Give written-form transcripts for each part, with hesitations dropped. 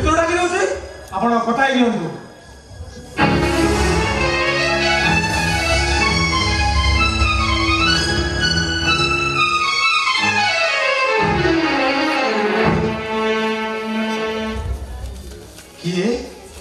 ଭିତର डाकी दउछि आपण कथाई नियंतु किए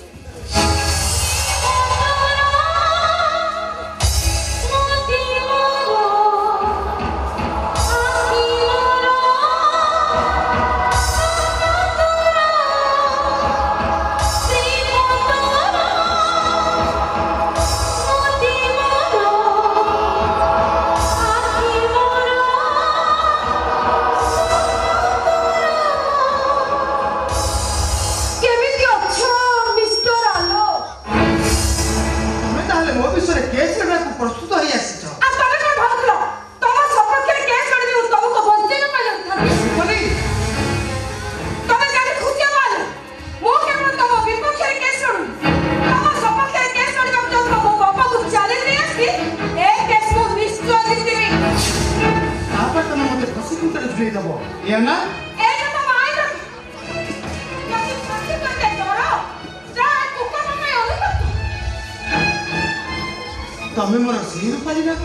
तमें मोर सी रूपाली ना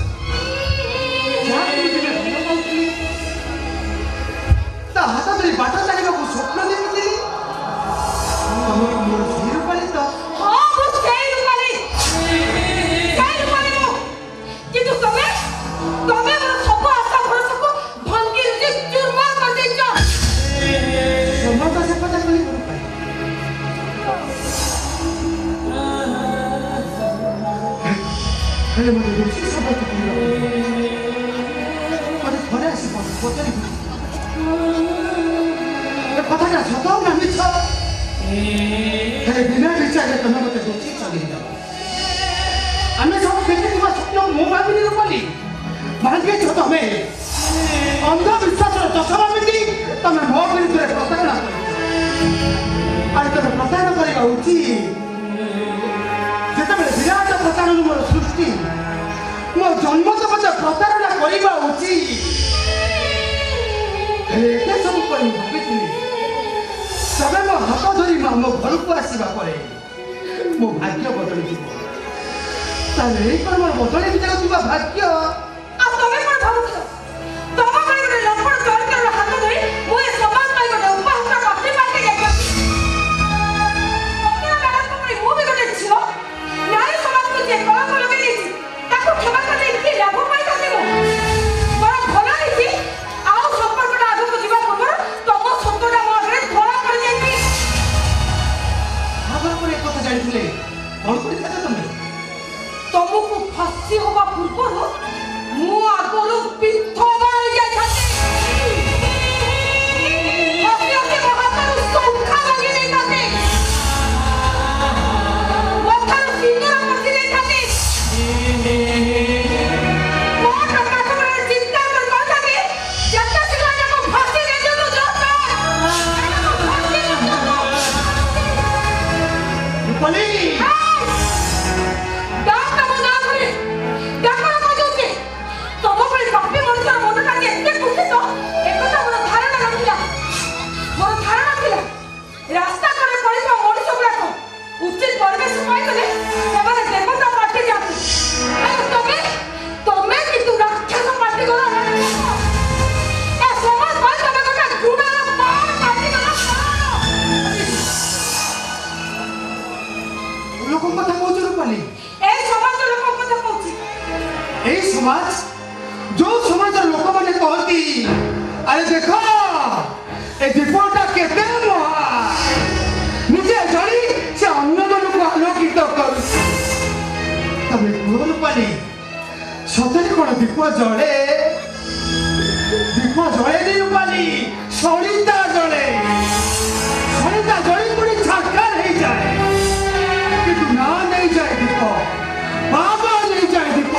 हाथ धरी बाट चलने को स्वप्न देखी तुम मोर सी रूपाली तो हेले मते रोसी सब तो पूरा मते थरे आसी पचारि ए कथा ना सत ना मिछ हेले बिना विचार तमे मते रोसी चली जा आमे सब देखि तुम स्वप्न मो भाबिनी रूपाली भाग्य छ तमे अंधविश्वास चषमा मिटी तमे मो विरुद्ध प्रतारणा कर आ तमे प्रतारणा करबा उचित विराट प्रतारण मोर सृष्टि मो जन्म तो मत प्रतारणा करवा उचित सब भावी तबे मो हाथ धरी मो घर को आसवा मो भाग्य बदली मोर बदली भाग्य तुमको फांसी होगा पूर्व मु आगरो पिठ मार जाते फांसी होके महातर उसको उठा लगे नहीं जाते मथर सिंदूर पड़ती नहीं जाते बहुत का मेरे चिंता कर कौन लगे जत्ता सिला को फांसी दे दो जोता रूपाली रास्ता करे पड़िबा मनुष्य गुड़ाक उचित परिवेश पाइले ସେମାନେ ଦେବତା ପାର୍ଟି ଯାଆନ୍ତି ଆଉ ତମେ କିନ୍ତୁ ରାକ୍ଷସ ପାର୍ଟି ଗଲ ଏ ସମାଜ ପାଇଁ ତମେ ଗୋଟେ ଗୁଣାର ପାହାଡ଼ ପାର୍ଟି ଗଲ लोक कथा कहू रूपाली ए समाज लोक कथा कहू ए समाज जो समाज लोक माने कहती अरे देखो ए दीपटा केते महा निजे जड़ी से अन्य मन को आलोकित कर तबे बोल पानी सतरे कोन दीप जळे नी रूपाली सरिता जळे पुरी छाकार हे जाए किंतु ना नहीं जाए दीप बाबा नहीं जाए दीप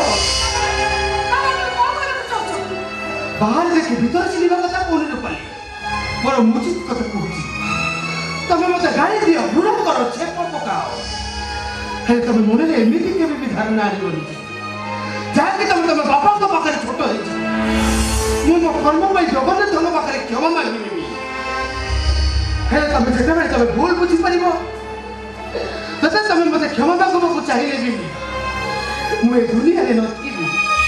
बाहर देखे भीतर चलीबा कथा कोन रूपाली मोर मुचित कथा कहूची तमे मते गाड़ी दियो भूल करो छेप पकाओ हे तमे मोने रे एमिति केबे भी धारणा आनी बोली जाके तमे बाबा को पाखरे छोट हे मो कर्म भाई जगन्नाथ धन पाखरे क्षमा मांगिनी ହେଲେ ତମେ ଯେତେବେଳେ ତମେ ଭୁଲ ବୁଝିପାରିବ ତତେ ତମେ ମୋତେ କ୍ଷମା ମାଗବାକୁ ଚାହିଁଲେ ବି ମୁଁ ଏ ଦୁନିଆରେ ନଥିବି।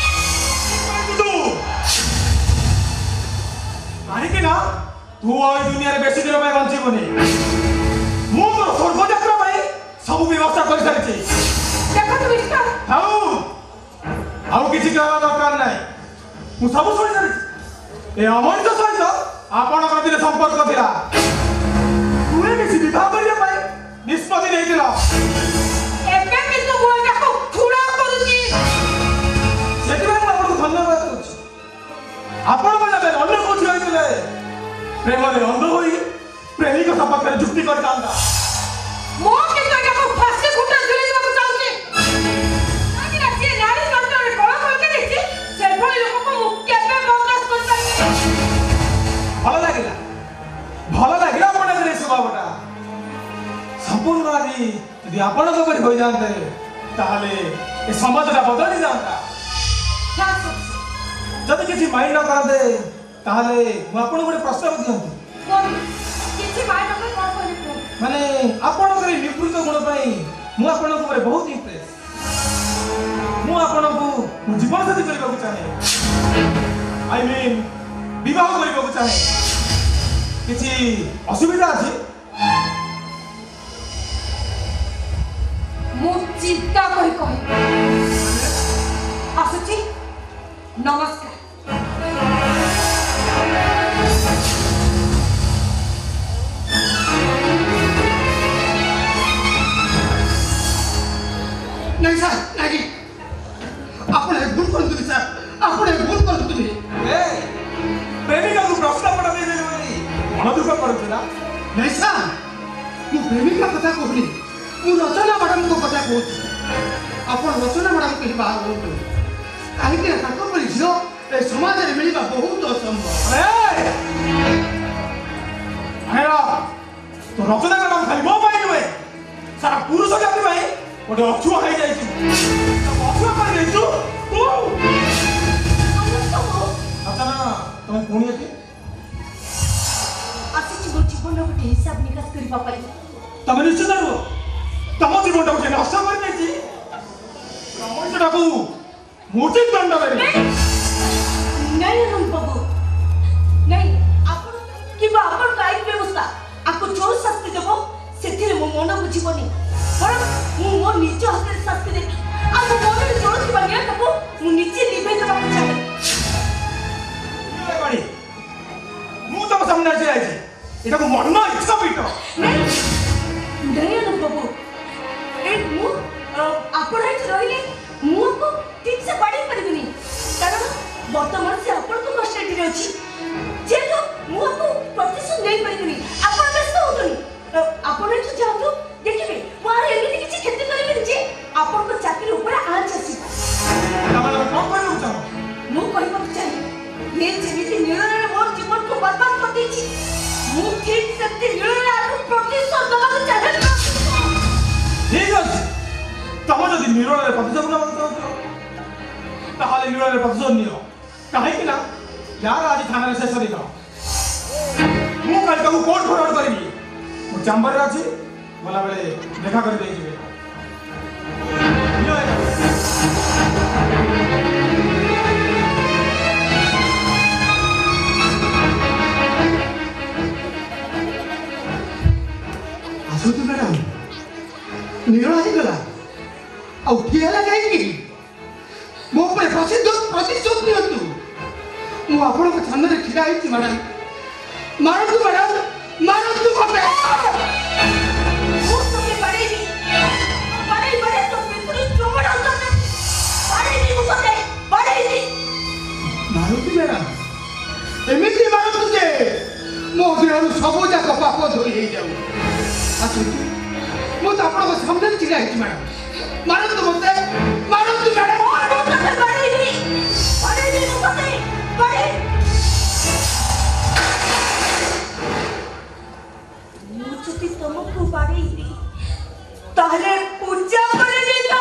କାହିଁକି ନା ତୁ ଆଉ ଏ ଦୁନିଆରେ ବେଶୀ ଦିନ ପାଇଁ ବଞ୍ଚିବୁନି। ମୁଁ ତୋର ସ୍ୱର୍ଗଯାତ୍ରା ପାଇଁ ସବୁ ବ୍ୟବସ୍ଥା କରିସାରିଛି। ଆଉ କିଛି କହିବା ଦରକାର ନାହିଁ। ମୁଁ ସବୁ ଶୁଣିସାରିଛି। ଏ ଅମଣିଷ ସହିତ ଆପଣଙ୍କର ଦିନେ ସମ୍ପର୍କ ଥିଲା। ତୁମେ କିଛି ବିବାହ କରିବା ପାଇଁ ନିଷ୍ପତ୍ତି ନେଇଥିଲ। ସେଥିପାଇଁ ମୁଁ ଆପଣଙ୍କୁ ଧନ୍ୟବାଦ କରୁଛି। ଆପଣଙ୍କ ଜାଗାରେ ଅନ୍ୟ କୋଉଠି ରହିଥିଲେ ପ୍ରେମରେ ଅନ୍ଧ ହୋଇ ପ୍ରେମିକ ସପକ୍ଷରେ ଯୁକ୍ତି କରିଥାନ୍ତା। ଭଲ ଲାଗିଲା ଆପଣଙ୍କର ଏ ସ୍ୱଭାବଟା। ସମ୍ପୂର୍ଣ୍ଣ ଆଜି ଯଦି ଆପଣଙ୍କ ପରି ହୋଇଯାଆନ୍ତେ ତାହେଲେ ଏ ସମାଜଟା ବଦଳି ଯାଆନ୍ତା। ଯଦି କିଛି ମାଇଣ୍ଡ ନ କରନ୍ତେ ତାହେଲେ ମୁଁ ଆପଣଙ୍କୁ ଗୋଟେ ପ୍ରସ୍ତାବ ଦିଅନ୍ତି। ମାନେ ଆପଣଙ୍କର ଏ ନିବୃତ୍ତ ଗୁଣ ପାଇଁ ମୁଁ ଆପଣଙ୍କ ଉପରେ ବହୁତ ଇମ୍ପ୍ରେସ। ମୁଁ ଆପଣଙ୍କୁ ଜୀବନ ସାଥୀ କରିବାକୁ ଚାହେଁ। ଆଇ ମିନ୍ ବିବାହ କରିବାକୁ ଚାହେଁ। କିଛି ଅସୁବିଧା ଅଛି? ମୁଁ ଚିନ୍ତା କରି କହି ଆସୁଛି। ନମସ୍କାର। नहीं सर नहीं आपण भूल कर दूनी सर आपण भूल कर दूनी ए प्रेमिका को प्रस्ताव पड़ा दे देली मन दुख करछला। नहीं सर मु प्रेमिका कथा कहनी मु रचना मैडम को कथा कहूँ। आपण रचना मैडम के बाहर होतो काहे के ताको परि झियो ए समाज रे मिलिबा बहुत असंभव। हेरा तो रचना मैडम खाली मो पाई नुए सारा पुरुष जाति भाई ଗୋଟେ ଅଛୁଆ ହେଇଯାଇଛୁ। ଅଛୁଆ କରି ଯାଇଛୁ ତୁ। ଆଚ୍ଛା ନା ତମେ ପୁଣି ଏଠି ଆସିଛି ମୋ ଜୀବନ ଗୋଟେ ହିସାବ ନିକାଶ କରିବା ପାଇଁ। ତମେ ନିଶ୍ଚିତ ରୁହ। ତମ ଜୀବନଟାକୁ ସେ ନଷ୍ଟ କରିଦେଇଛି। ମଣିଷଟାକୁ ଉଚିତ ଦଣ୍ଡ ଦେବି। नहीं नहीं बाबू नहीं आपण किबा आपण काई व्यवस्था आपको जो शास्ति देबो सेथिरे मो मन बुझिबोनी। कारण मु मो निज हाथ रे शास्ति दे आ मो मन रे जोड़ दिबा निया ताको मु निजे निभे देबा चाहे। बाड़ी मु तम सामने आसी आइछि एटा को मन इच्छा पीट नहीं नहीं ना बाबू ए मु आपण हे रहिले मु को ठीक से पढ़ी परिबिनी। कारण वर्तमान से आपण को कष्ट रे अछि जे तो मु को प्रतिशोध नहीं परिबिनी। आपण व्यस्त होतनी आपण हे जाऊ देखिबे मार एमिति किछि खेती करबे जे आपण को चाकरी ऊपर आंच आसी। तमन कोन करू छ मु कहिबा चाहि ये जेमिति निररे मोर जीवन को बर्बाद कर देछि मु ठीक सकते निररे आको प्रतिशोध दबा चाहे। ठीक अछि तम जदि निररे प्रतिशोध न मानतो ताहले निररे प्रतिशोध नियो। काहे कि ना यार आज थाना रे शेष दिन मु कल को कोर्ट फरवर्ड करबी। मु चैम्बर रे अछि बोला बेले देखा कर दे जिवे। आसो तो मैडम निरोला ही गला आ उठिया लगाई कि मो पर प्रतिशोध नियंतु मु आपण को सामने रे ठिरा आइछि मैडम मारतु मैडम मारतु मते मु तुमे पड़ेगी बड़े तो बिल्कुल चोमड़ होता है पड़ेगी मुझे पड़ेगी मारतु मैडम एमिति मारतु जे मो देहरु सब जाक पाप धोई हे जाऊ। आसो मु तो आपण को सामने रे ठिरा आइछि मैडम मारतु मते मारतु मैडम पड़ेगी मुझे पड़े मुझे तुमको पड़ेगी ताले पूजा करे देता।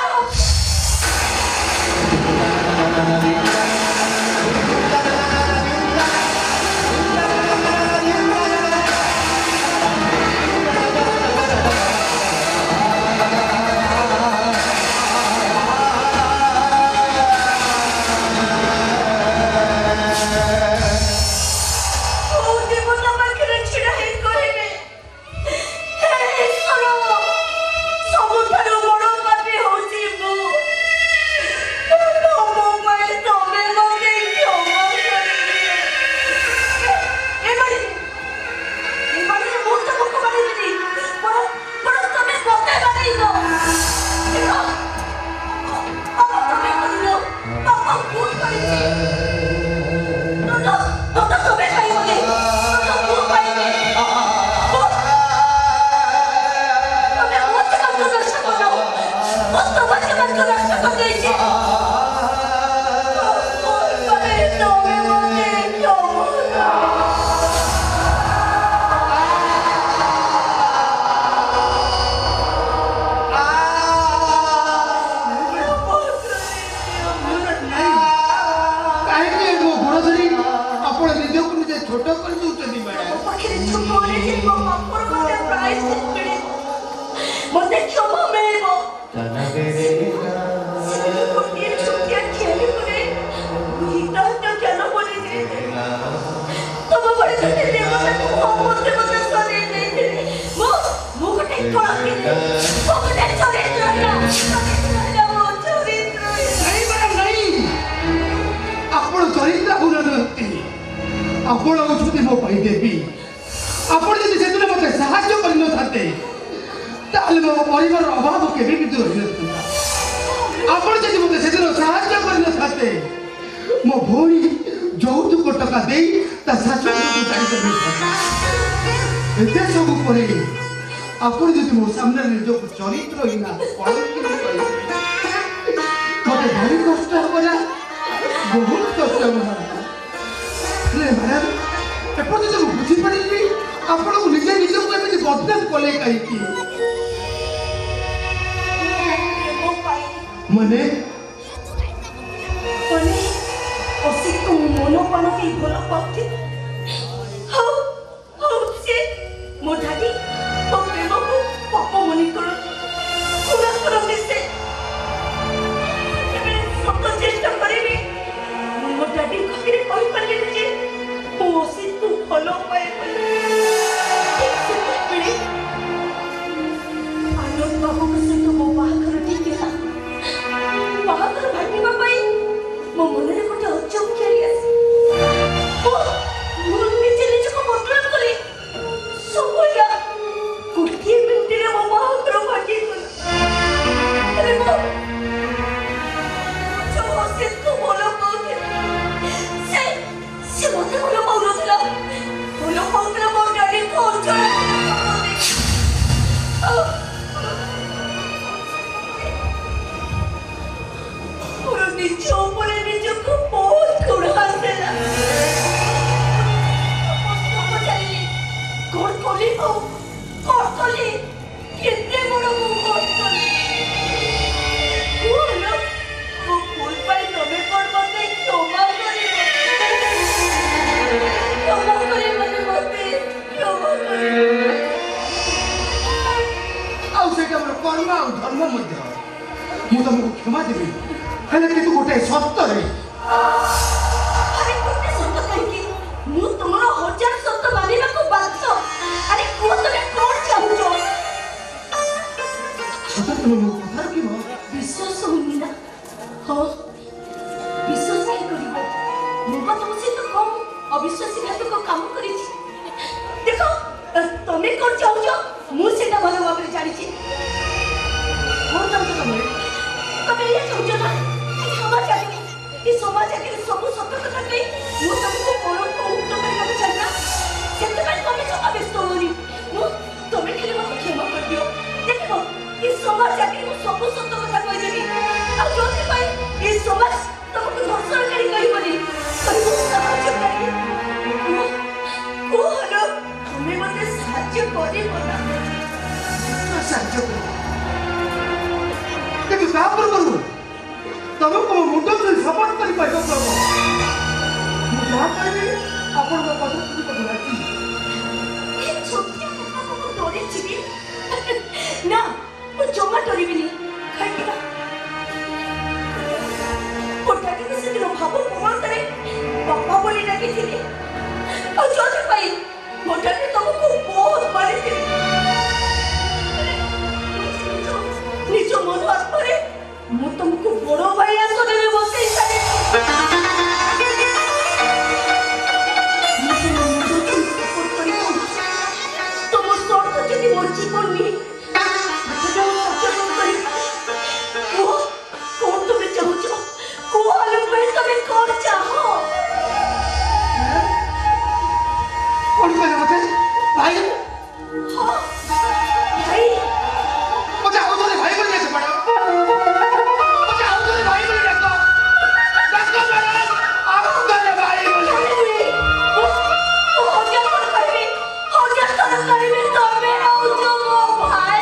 ମୋତେ କ୍ଷମା ମିଳିବ ଗୋଟିଏ ଛୋଟିଆ ଖେଳିବରେ ହିତାହିତ ଜ୍ଞାନ ବୋଲିଛି ତମ ଭଳି ଗୋଟେ ଦେବତାକୁ ମୋତେ ସରେଇ ଦେଇଥିଲି ମୁଁ ଗୋଟେ କଳଙ୍କିତ ମୁଁ ଗୋଟେ ଚରିତ୍ର ମୋ ଚରିତ୍ର नहीं मैडम नहीं आपण चरित्र गुण नहती आपण होती मो भाई देवी आपण यदि से दिन मते साहाय्य कर न थाते ताले मो परिवार अभाव केबे भी दूर न आपण यदि मते से दिन साहाय्य कर न थाते मो भोरी যৌতুক টাকা দেই তা শাশুড়িকে জানি দেবে এতে সব করে আপনি যদি মো সামনে নিজ চরিত্রহীনা কলঙ্কিত করে মতে ভারি কষ্ট হবে না বহুত কষ্ট হবে ହେଲେ ମ୍ୟାଡ଼ାମ ଏପର୍ଯ୍ୟନ୍ତ ମୁଁ ବୁଝିପାରିଲି ଆପଣଙ୍କୁ ନିଜେ ନିଜକୁ ଏମିତି ବଦନାମ କଲେ କାହିଁକି ମାନେ ଅସିତ ମନ ପାଣ କେହି ଭଲ ପାଉଥିବ ହଉ ସେ ମୋ ଡାଡି ମୋ ପ୍ରେମକୁ ପାପ ମନେ କରନ୍ତି ପୁରା କରନ୍ତି ସେ ଏବେ ସତ ଚେଷ୍ଟା କରିବି ମୋ ଡାଡି ପାଖରେ କହିପାରିଲି ଯେ ମୁଁ ଅସିତକୁ ଭଲ ପାଏ ବୋଲି ସେତେବେଳେ ଆନନ୍ଦ ବାବୁଙ୍କ ସହିତ ମୋ ବାହାଘର ଠିକ୍ ହେଲା ବାହାଘର ଭାଙ୍ଗିବା ପାଇଁ ମୋ ମନରେ ଗୋଟେ ଅଚମ ଖେଳି ଆସି ମୁଁ ନିଜେ ନିଜକୁ ବଦନାମ କଲି ସବୁଲା ଗୋଟିଏ ମିନିଟରେ ମୋ ବାହାଘର ଭାଙ୍ଗିଗଲା ହେଲେ ମୁଁ ଅସିତକୁ ଭଲ ପାଉଥିଲି ସେ ମୋତେ ଭଲ ପାଉନଥିଲା ମୋ ଡାଡିକୁ ଅଞ୍ଚଳ ମୋର ନିଜ ଉପରେ ନିଜକୁ ବହୁତ ଘୃଣା ଆସିଲା କଣ କଲି କେତେ ବଡ଼ ମୁଁ କଣ କଲି ମୋ ଭୁଲ ପାଇଁ ତମେ କଣ ମତେ କ୍ଷମା କରିବନି ମତେ କ୍ଷମା କରିବ ଆଉ ସେଇଟା ମୋର କର୍ମ ଆଉ ଧର୍ମ ମଧ୍ୟ ମୁଁ ତମକୁ କ୍ଷମା ଦେବି ହେଲେ କିନ୍ତୁ ଗୋଟେ ସର୍ତ୍ତରେ ଆରେ ଗୋଟେ ସତ କାହିଁକି ମୁଁ ତୁମର 1000 ସତ ମାନିବାକୁ ବାଧ୍ୟ ଆରେ କୁହ ତମେ କଣ ଚାହୁଁଛ ସତ ତୁମେ ମୋ କଥା ରଖିବ ବିଶ୍ୱାସ ହଉନି ନା ହଁ ବିଶ୍ୱାସ କାହିଁ କରିବ ମୁଁ ବା ତମ ସହିତ କମ୍ ଅବିଶ୍ୱାସୀ ଘାତକ କାମ କରିଛି ଦେଖ ତମେ କଣ ଚାହୁଁଛ ମୁଁ ସେଇଟା ଭଲ ଭାବରେ ଜାଣିଛି କଣ ଚାହୁଁଛ ତମେ ଏଇଆ ଚାହୁଁଛ ନା ସମାଜ ଆଗରେ ସବୁ ସତ କଥା କହି ମୁଁ ତମକୁ ପରକୁ ମୁକ୍ତ କରିବାକୁ ଚାହେଁ ସେଥିପାଇଁ ତମେ ଜମା ବ୍ୟସ୍ତ ହୁଅନି ତମେ ଖାଲି ମୋତେ କ୍ଷମା କରିଦିଅ ଦେଖିବ ଏ ସମାଜ ଆଗରେ ମୁଁ ସବୁ ସତ କଥା କହିଦେବି ଆଉ ଯୋଉଥିପାଇଁ ଏ ସମାଜ ତମକୁ ଧର୍ଷଣକାରୀ କହିବନି କହିବ ସାହାଯ୍ୟକାରୀ କୁହ ତମେ ମୋତେ ସାହାଯ୍ୟ କରିବ ନା ସାହାଯ୍ୟ କରିବ କିନ୍ତୁ ତା ପୂର୍ବରୁ ତମକୁ ମୋ ମୁଣ୍ଡ ଧରି ଶପଥ କରିପାରିବ ପ୍ରଭୁ ମୁଁ ଯାହା କହିବି ଆପଣଙ୍କ କଥା ଶୁଣିବାକୁ ରାଜି ଏ ଛୋଟିଆ କଥାକୁ ମୁଁ ଡରିଯିବି ନା ମୁଁ ଜମା ଡରିବିନି କାହିଁକି ନା ମୋ ଡାଡିକୁ ସେଦିନ ଭାବ ମୁହୂର୍ତ୍ତରେ ବାପା ବୋଲି ଡାକିଥିଲି ଆଉ ଯୋଉଥିପାଇଁ ମୋ ଡାଡି ତମକୁ ବହୁତ ମାରିଥିଲେ ନିଜ ମନ ଆତ୍ମାରେ ମୁଁ ତମକୁ ବଡ଼ ଭାଇ ଆସନରେ ବସେଇ ତମ ସର୍ତ୍ତ ଯଦି ମୋ ଜୀବନ ନୁହେଁ କୁହ କଣ ତମେ ଚାହୁଁଛ କୁହ ତମେ କଣ ଚାହ କଣ କହିଲେ ମତେ ଭାଇ ହଁ ଭାଇ ମତେ ଆଉ ଥରେ ଭାଇ ବୋଲି ଡାକ ମ୍ୟାଡାମ ମତେ ଆଉ ଥରେ ଭାଇ ବୋଲି ଡାକ ମ୍ୟାଡାମ ଆଉ ଥରେ ଭାଇ ବୋଲି ହଜାର ଥର କହିବି ତମେ ହଉଛ ମୋ ଭାଇ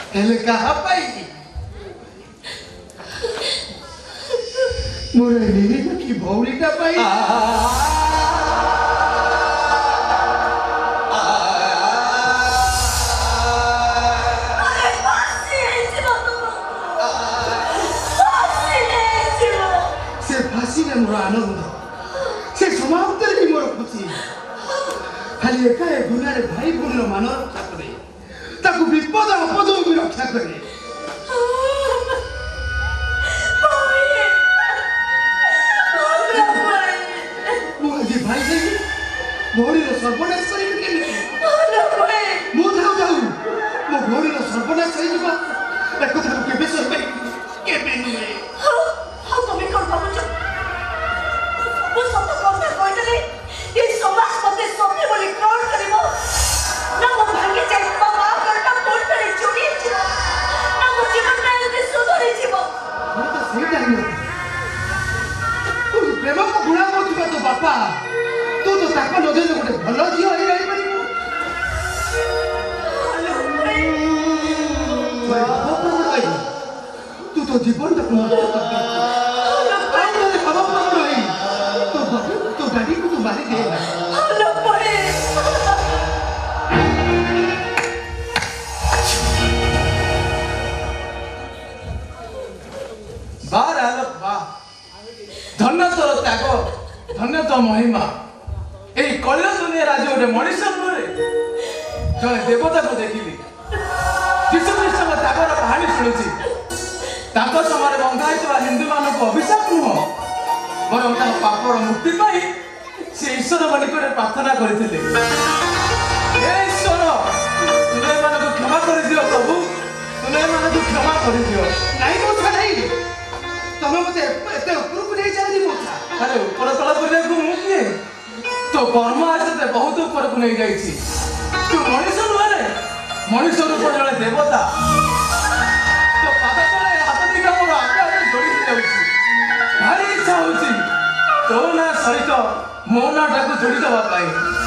हेले कहा पाई मोरे नीनी की भौरीटा पाई मोर आनंद से समाप्त मोर खुशी खाली एका दुनिया रे भाई भूल मान रक्षा करे ताकू विपद आपद भी रक्षा करे मुझे भाई से भौरी सर्वनाश कर जाऊ जाऊ मो भौरी सर्वनाश प्रेम को गुणा कर तो बापा तू तो नजर गोटे भल झी तू तो जीवन तो डाडी को तू मारी दे धन्य तोर त्याग धन्य तो महिमा यही कलिय दुनिया आज गोटे मनीष जड़े देवता को देखिली जीशुख्रीष्ट त्यागर कहानी शुणुची समय बंधा हिंदू मान अभिशाप नुह बर पापर मुक्ति पाई से ईश्वर निकट प्रार्थना करते ईश्वर तुम्हें मान क्षमा कर दियो प्रभु तुम्हें मान क्षमा कर दियो नहीं तमें मत एते ऊपर को नहीं जानी मोथा अरे ऊपर तला करने को मु किए तो कर्म आसे बहुत ऊपर को नहीं जाई छी तू मनुष्य नुहे रे मनुष्य रूप जड़े देवता तो पाद तले हाथ दिखा मोर आपे आपे जोड़ी जाउची भारी इच्छा होची तो ना सहित मो ना टाको जोड़ी दवा पाई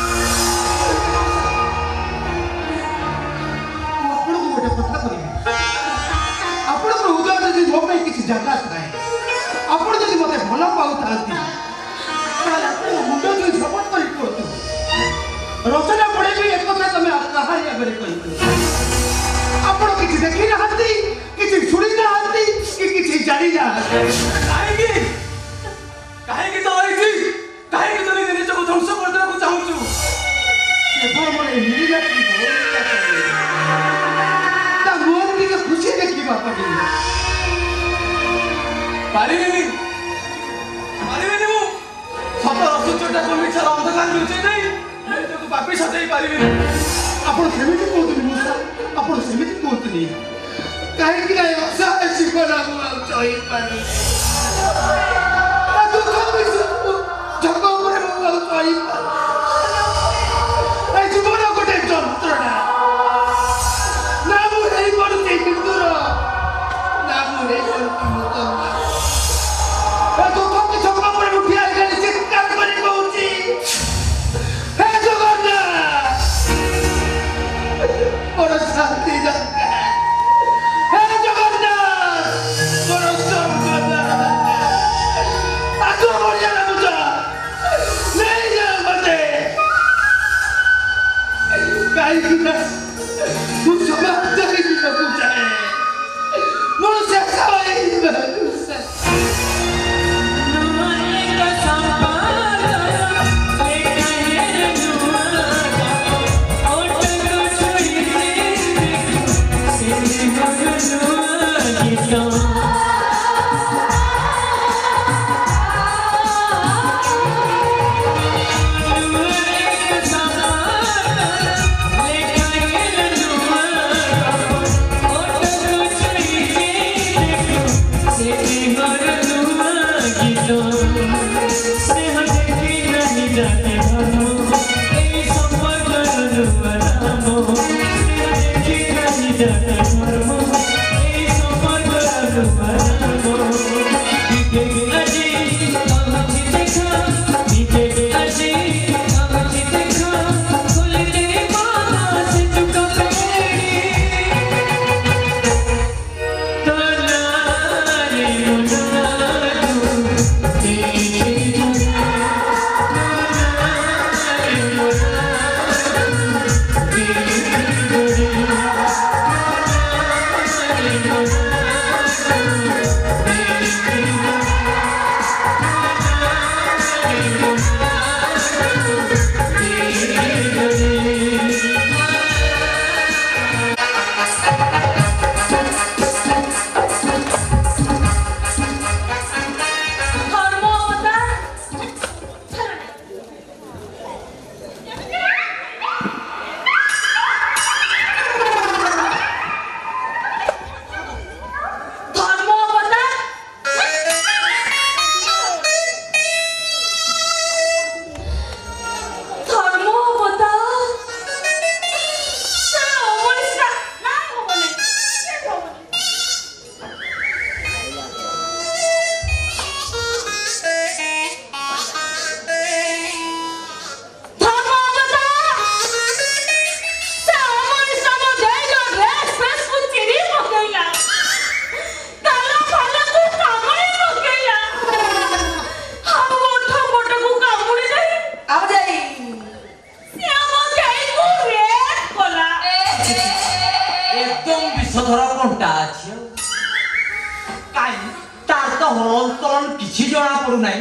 आपण को गोटे कथा करी आपण को उदय जदी मो पे किछि जगह थाए आपण जदी मते भला पाउ थांती ताला मुंडो जो झपट करी पड़तो रचना पड़े भी एक कथा तमे कहानी आगे कहि आपण किछि देखि ना हंती किछि सुनी ना हंती कि किछि जानी ना काहे की तो आइछि काहे की तो निज को ध्वंस कर देला को चाहू छु केवल मने नीला की भोलिका ता मोर की खुशी देखि बापा के पारिबेनी मु सत रसुचटा को मिछर अंधकार लुचै नहीं मैं तो पापी सजाई पारिबेनी आपण सेमिति कोतनी मुसा आपण सेमिति कोतनी काहे कि ना असा जीवन हम चई पानी आ तू कभी जग ऊपर मु चई ए जीवन गोटे जंत्रणा ना मु हेई पड़ती हिंदूर ना मु हेई पड़ती मुतंगा ए तू कभी जग ऊपर उठिया गली चित्कार करी कहूची हे जगन्नाथ और शांति दरकार हे जगन्नाथ और संपदा आतो बढ़िया ना मुझा नहीं जा मते काहे कि ना तू समाप्त ही भी न जाए मोर से खाई एकदम विषधर कंटा अछि काई तार तो हल तन किछि जणा पडु नै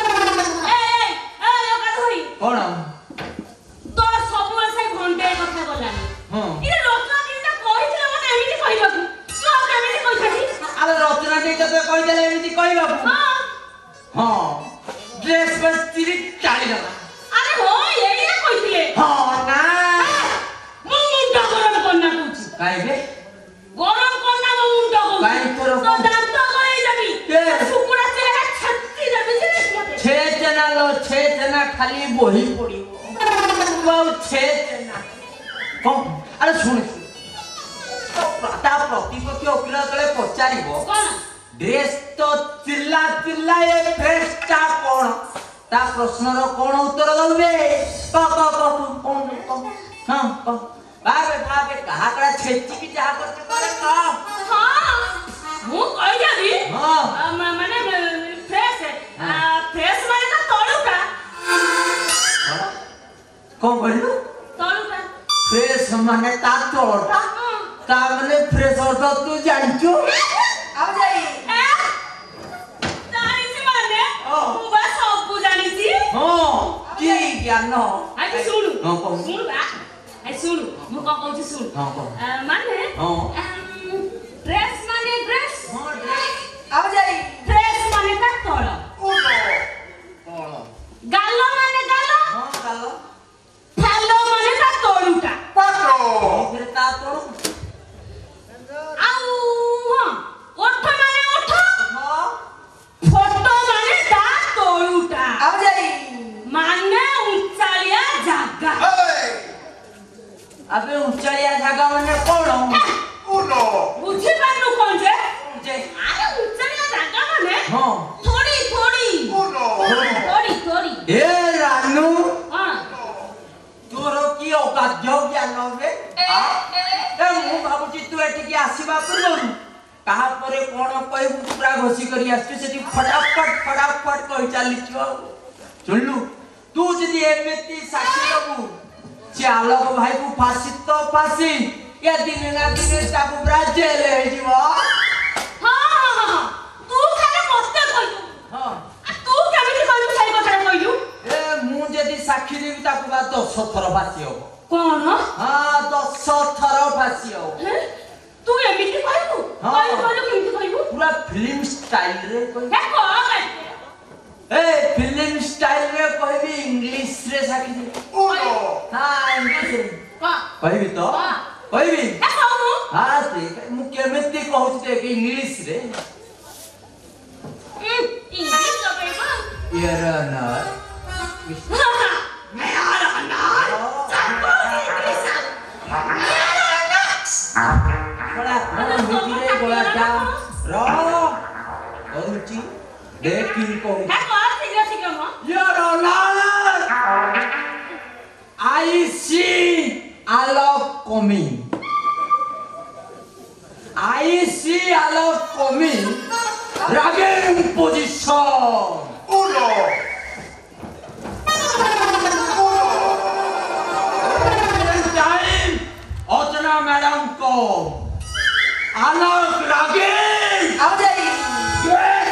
धोई कोन तो सब से घंटे कथा बोलानी हां इरे रत्ना किंता कहिथिला मते एमिति कहिबाकू तो केमिति कहिथि अरे रचना टे तो कहि देले एमिति कहिबाकू हां ड्रेस बस तिरि चाली दला अरे हो एइया कहिथिले हां ना मु मुंडा गरम करना कहूची काई बे गरम करना मु मुंडा कहूची काई तोर तो दांत गई जाबी के सुकुरा चेहरा छत्ती जाबी जे मते छे जना खाली बोही पड़िबो बहु छे जना कौन अरे सुन ता प्रतिपक्ष ओकिला तले पचारिबो कोन ड्रेस तो चिल्ला ए फेस्टा कोन ता प्रश्नर कोन उत्तर दबे कोन हां भाबे कहा कड़ा छेची की जहा करते करे का हां मु कहि जाबी हां माने फ्रेश माने तो तळुटा कौन बोलू तळुटा फ्रेश माने ता तोटा ता माने फ्रेश होता तू जानचो आ जाई जानिसी माने मु बा सब जानिसी हां की ज्ञान आई सुनु हां कौन सुनु बा आई सुनु मु को कहूची सुनु हां कौन माने ड्रेस माने ड्रेस हां ड्रेस आ जाई ड्रेस माने ता तळ गालो माने गालो हां गालो थालो माने ता तळुटा फिर ता तो आउ हां ओठ माने ओठ हां फोटो माने ता तळुटा आ जाई माने उचालिया जागा अबे उचालिया जागा माने कोन बुझी पानु कोन जे जे अरे उचालिया जागा माने हां थोड़ी ए रानू हां तोर की औकात जो ज्ञान बे ए मु भाबुची तू एठी की आसीबा पूर्व कहा परे कोन कहबू पूरा घोसी करी आछी सेठी फटाफट कहि चालिछो सुनलु तू जदी एमेती साक्षी दबू चालक भाई को फांसी तो फांसी ये दिन ना दिन ताकू पूरा जेल हे जीवा हां तू खाली मस्ते कहलु हां तू केमिति कहलु सही कथा कहलु ए मु जदी साक्षी देबी ताकू बा 10 थर फांसी हो कोन हां 10 थर फांसी हो तू एमिति कहलु कहलु केमिति कहलु पूरा फिल्म स्टाइल रे कोई हे कोन ए फिल्म स्टाइल रे कहबी इंग्लिश रे साक्षी दे हां इंग्लिश रे कहबी तो कहबी हे कहनु हां देख मु केमिति कहू देख इंग्लिश रे इंग्लिश तो कहबा यर ऑनर मैं यार अनार सबको इंग्लिश बड़ा मिठी रे गोलाटा रो करूची देखिन को हे कौन शीघ्र म your honour I see alok coming I see alok coming ragging position time Archana madam को alok ragging आ जाइए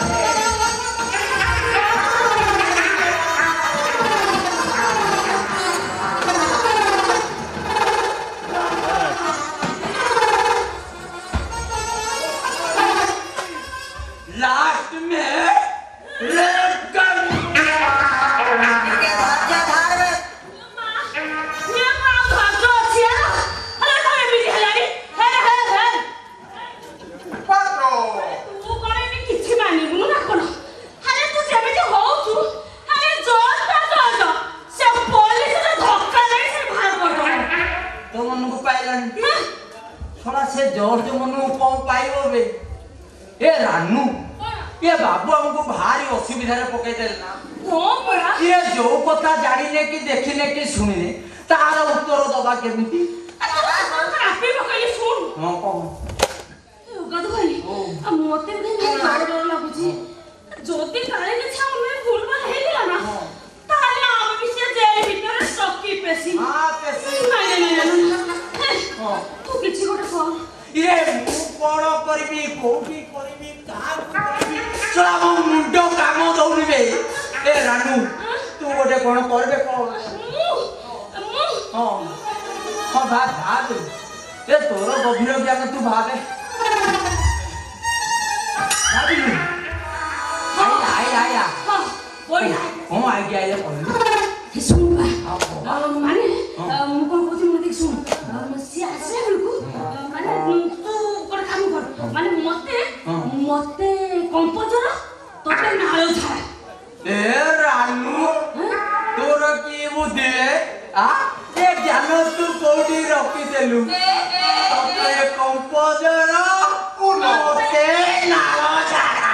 लास्ट में रेड कर थोड़ा से जॉर्ज मनु कौन पाइबो बे ए रानू ये बाबू हमको भारी असुविधा रे पके देल ना कौन पड़ा ये जो कथा जानिने की देखिने की सुनिने तार उत्तर दबा केमिति आपे पकई सुन हां कौन गदवानी अब मोते भी नहीं मार डर लागुची ज्योति काले के छा में भूल बा हे गेला ना ताले आम विषय जेल भीतर सकी पेसी हां पेसी नहीं हां तू କିଛି ଗୋଟେ କହ ଇରେ ମୁଁ କଣ କରିବି କୋଉଠି କରିବି କାହାକୁ କରିବି ଶଳା ମୋ ମୁଣ୍ଡ କାମ ଦଉନି ବେ ଏ ରାନୁ ତୁ ଗୋଟେ କଣ କରିବେ କଣ ହଁ ହଁ ଭାବେ ଏ ତୋର ଗଭୀର ଜ୍ଞାନ ତୁ ଭାବେ ଭାବିଲୁ ଆଇଲା ବଢିଆ କଣ ଆଇडिଆ ଆଇଲା କହିଲୁ ଶୁଣ ମାନେ ମୁଁ କଣ କହୁଥିଲି ମୋତେ ଶୁଣ ସିଏ ଆସିଲା ବେଳକୁ ମାନେ ତୁ ଗୋଟେ କାମ କର ମାନେ ମତେ କମ୍ପୋଜର ତୋତେ ନାଳ ଛାଡ ଏ ରାନୁ ତୋର କି ବୁଦ୍ଧି ଏ ଜ୍ଞାନ ତୁ କୋଉଠି ରଖିଦେଲୁ ତତେ କମ୍ପୋଜର ମତେ ନାଳ ଛାଡା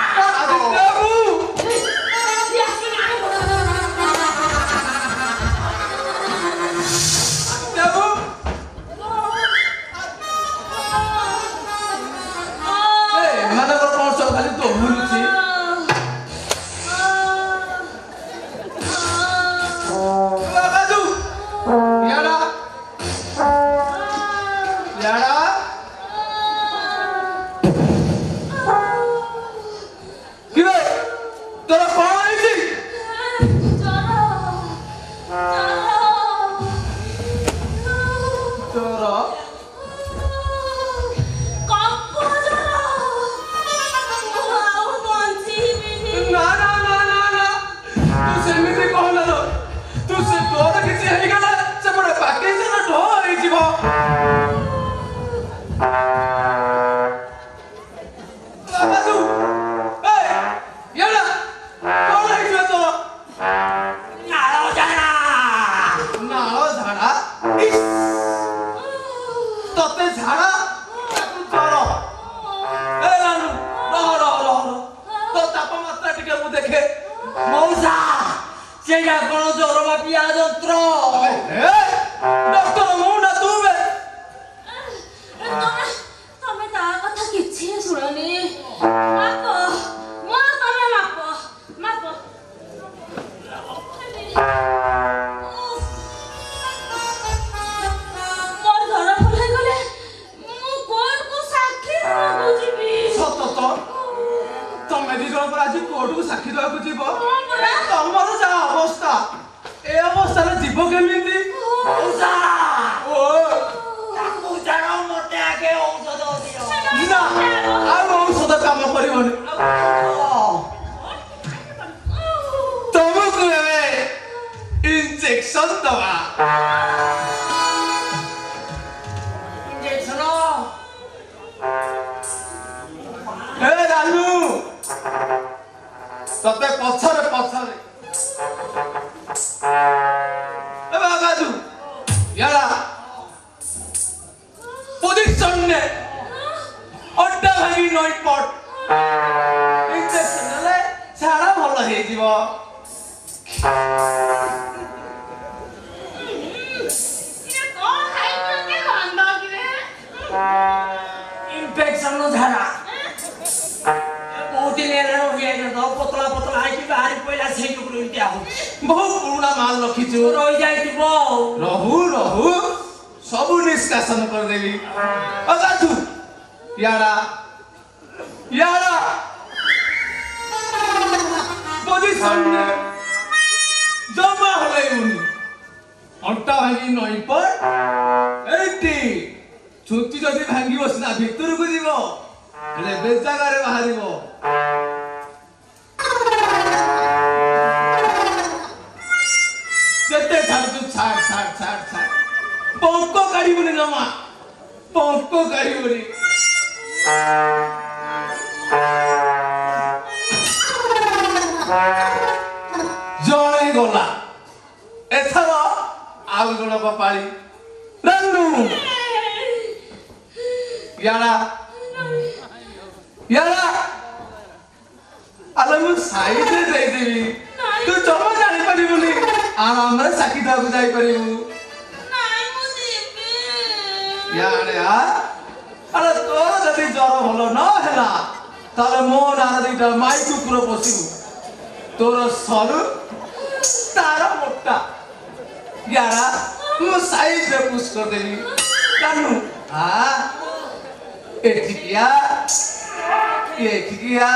एठिकिया एठिकिया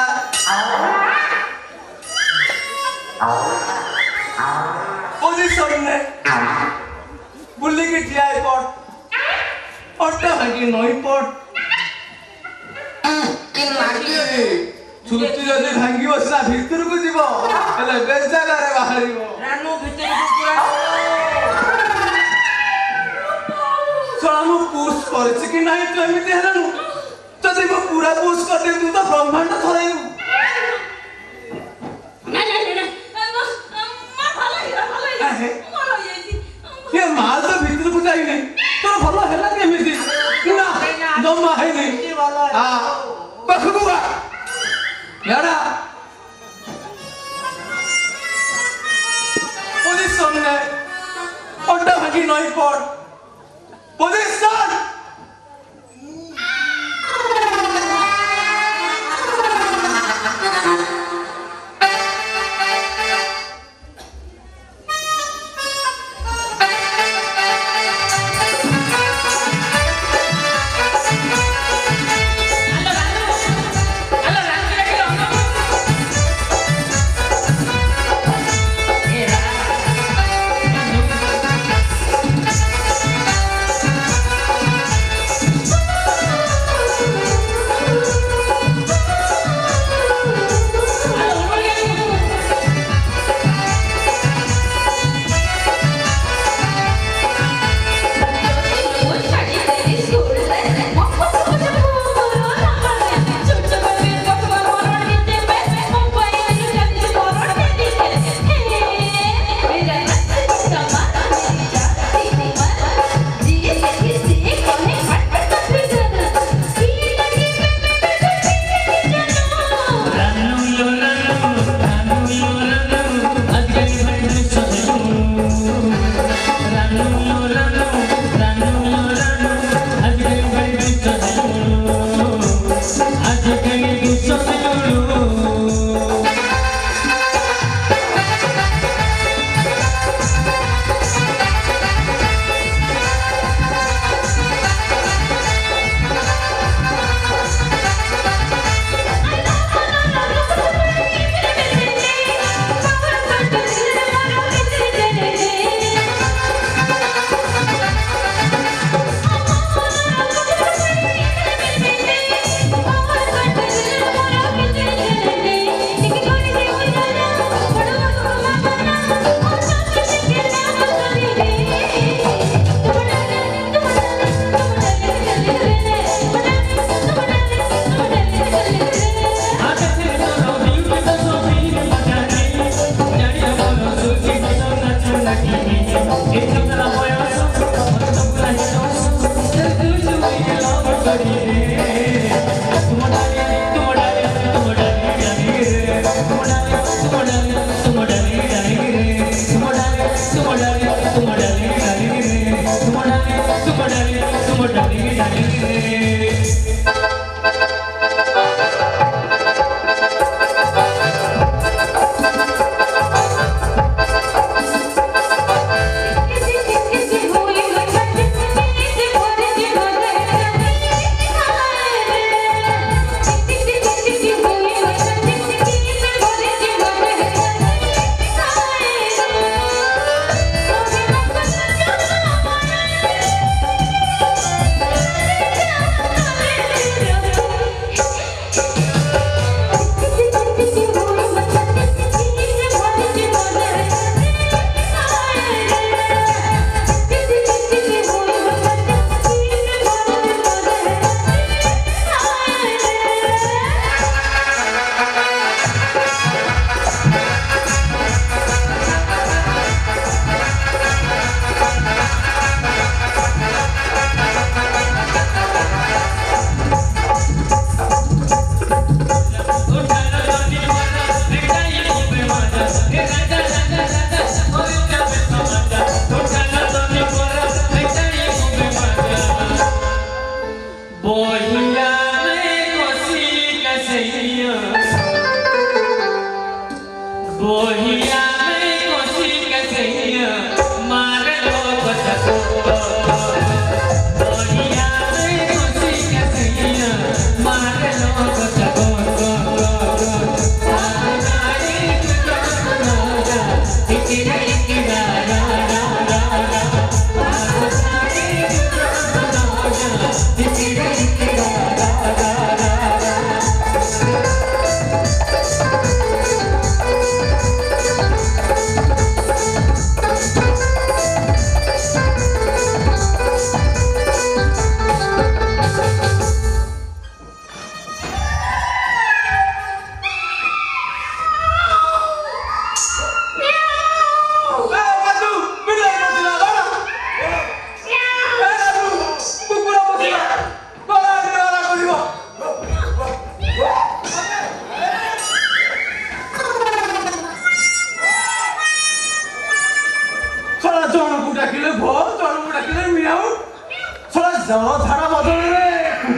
पोजीशन में बुल्ली की ठिया पड़ पड़ता है कि नहीं पड़ छुट्टी जदि भांगी बसना भीतर को जीव हेले बेस जगह रे बाहरिबो रानू भीतर को पूरा सलामु पुश करछि कि नहीं तो एमिति हेलानु जदि वो पूरा पुश कर दे तू तो ब्रह्मांड थराइबु ये माल तो भीतर को जाई नहीं तो भलो हेला केमिति ना दमा है नहीं हां बखबुआ यारा पोजीशन में ओटा भागी नहीं पड़ पोजीशन मार लो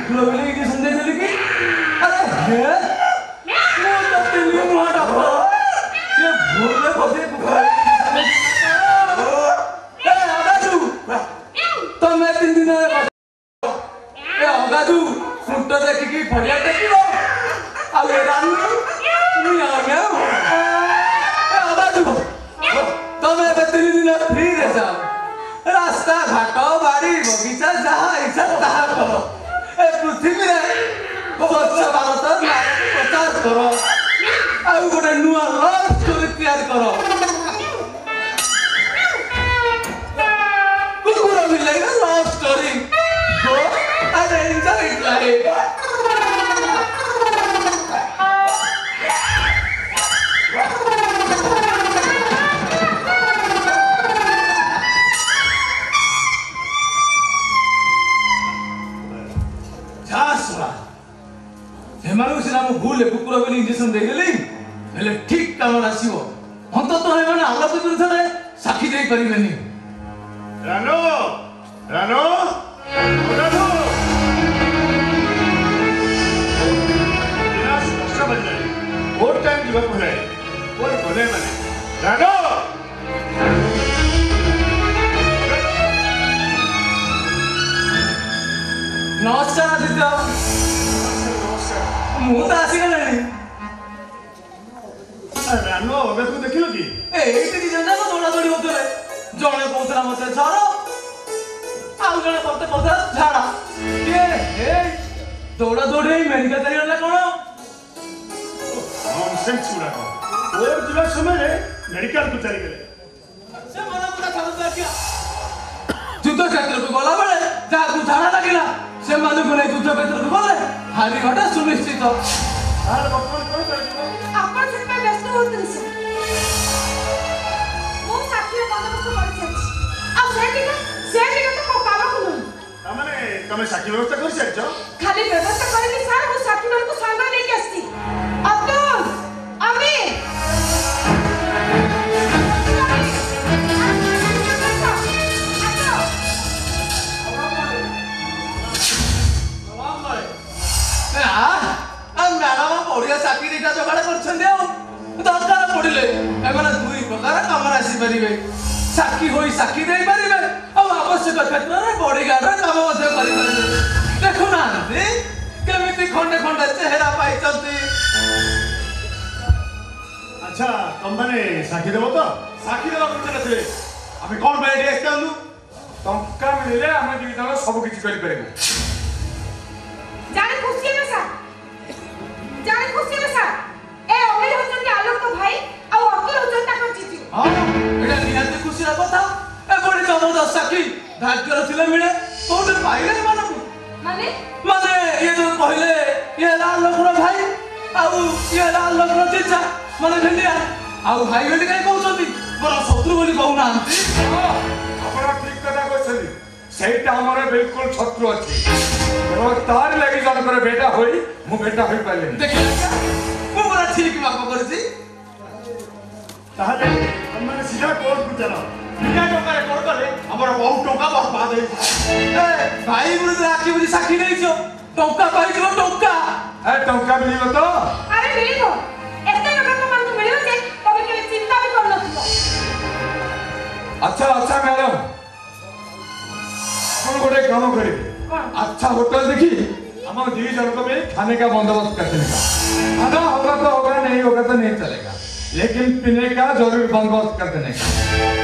कुकुर बोले कि संदेश देली कि अरे हे वो तो तेली मुहा डाको ये भोले बदे कुकुर ए आगाजू तो मैं 3 दिन ए आगाजू फुट देखि कि फड़िया देखिबो आ ए रानू मी आ गया ए आगाजू तो मैं 3 दिन फ्री रे जाओ रास्ता घाट बाड़ी बगीचा जहाँ इच्छा तहा करो ए पृथ्वी रे स्वच्छ भारत प्रचार करो आ गोटे नुआ लव स्टोरी तैयार करो कुकुर मिलेगा love story go and enjoy it life हेमानु सिना मु भूल कुकुर बोली इंजेक्शन दे देली हेले ठीक काम आसीबो हम तो हे माने आला तो थरे साखी देई परिबेनी रानो रानो रानो इना सुष्टा बन जाए और टाइम जीवा को है और कोने माने रानो नमस्कार आदित्य मुझे आसी गलानी रानो अबे तू देखिलो कि एठी कि जंदा को दौड़ा दौड़ी होतले जणे कोतरा मते छाड़ो आउ जणे कोते कोतरा छाड़ा ए दौड़ा दौड़ी मेडिकल तरीला कोन नॉनसेंस छुड़ा को और जीवा समय रे मेडिकल को चली गले से मना पुरा खालु क्या युद्ध क्षेत्र को गला बेले जा को छाड़ा लागिला से मानु को नै युद्ध क्षेत्र को गले हारी घटा सुनिश्चित आर बकवास कोन करजो आपण से पे व्यस्त होते से वो साथी बंदोबस्त कर अब से तो को काबा को नहीं तमने तमे साथी व्यवस्था कर छछ खाली व्यवस्था करनी सर वो साथी मन को संग नहीं के आस्ती अब्दुल अमीर ओडिया चाकरी का जोगाड़ करछन्ते दरकार पड़िले एमाने दुई प्रकार काम आसी परिबे साखी होई साखी देई परिबे और आवश्यक क्षेत्र रे बॉडीगार्ड रे काम मध्य करि परिबे देखु ना केमिति खंडे खंडे चेहरा पाई चलती अच्छा कंपनी साखी देबो तो साखी देबा कुछ नथिले आमे कोन बाय डेस कालु टंका मिले आमे दुई जण सब किछि करि परिबे जाने खुशी में सर जाने खुशी में सर ए अमीर होचन आलोक तो भाई आ अब्दुल होचन ताको जीती हां एटा निहाते खुशी रा कथा ए बड़ी जबरदस्त साखी भाग्यर थिले मिले कोन पाइले मानकु माने माने ये जो कहले ये लाल लोकरो भाई आउ ये लाल लोकरो जीजा माने भेलिया आउ भाई बेली काई कहउछथि बरा शत्रु बोली कहू नांती अपना ठीक कथा कहछली सेटा हमरे बिल्कुल शत्रु अछि और तार लगी जन करे बेटा होई मु बेटा होई पाले देखिला मु बरा ठीक बाप करछि ताहले कंपनी सीधा कोर्ट को चलो बिना टोका कोड करे हमर बहुत टोका बर्बाद होई ए भाई विरुद्ध राखी बुझी साखी नहीं छो टोका पाई जो टोका ए टंका मिलिबो तो अरे मिलिबो एते टका तो मन मिलिबो जे तबे के चिंता भी कर नथिबो अच्छा अच्छा मैडम हम गोटे काम करी अच्छा होटल देखी हम 2 जन को भी खाने का बंदोबस्त कर देगा खाना होगा तो होगा नहीं होगा तो नहीं चलेगा लेकिन पीने का जरूर बंदोबस्त कर देने का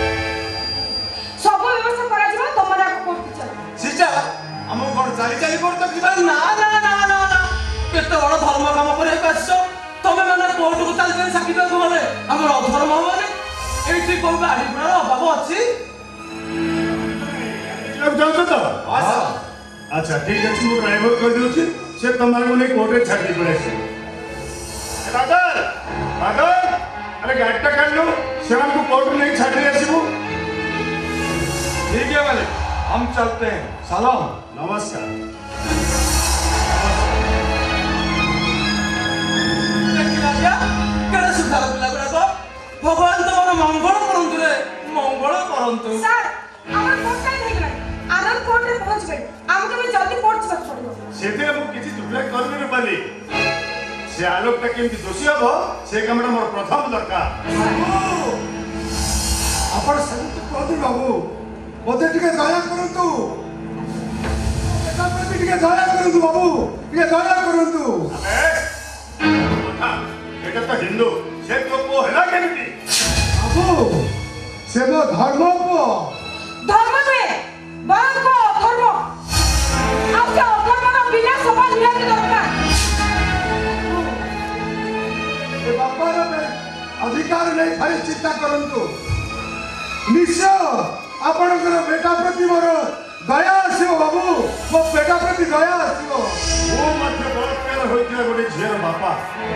सब व्यवस्था करा जीवा तमरा को कोर्ट को चलो सिस्टर हम कोन चाली चाली कोड तो किबा ना ना ना ना ना केते बड़ धर्म काम करे पाछो तमे माने कोर्ट को चाली चाली साखी दो बोले हमर अधर्म माने एठी को गाड़ी पुरा अभाव अछि अब जानतो तो अच्छा ठीक है मु ड्राइवर कर दियो छी से तमारे को नहीं कोर्ट छाड़ दी पड़े से फादर अरे गाड़ी टा काढ लो सेवन को कोर्ट नहीं छाड़ दे आसीबो ठीक है वाले हम चलते हैं सलाम नमस्कार देखिला क्या केना सुधार लागला तो भगवान तमर मंगल करंतु रे मंगल करंतु सर हमर कोर्ट टाइम हे गेला आनंद कोर्ट रे पहुंच गए हमके भी जल्दी कोर्ट चल पड़ो सेते मु किछि दुबले करबी न पाली से आलोक ता केमति दोषी हबो से कामटा मोर प्रथम दरकार आपण समिति कहते बाबू मते टिके दया करंतु एटा प्रति टिके दया करंतु बाबू टिके दया करंतु एटा तो हिंदू से तो को हला केमति बाबू से मो धर्म को धर्म नुहे बरं को धर्म ଆଉ ସେ ଅଧର୍ମର ବିନାଶ ହବା ନିହାତି ଦରକାର ए बापार अधिकार नहीं थाई चिंता करंतु निश्चय आपणकर बेटा प्रति मोर दया आसीबो बाबू मो बेटा प्रति दया आसीबो ओ मध्य बलात्कार होइतिला गोटे झियर बापा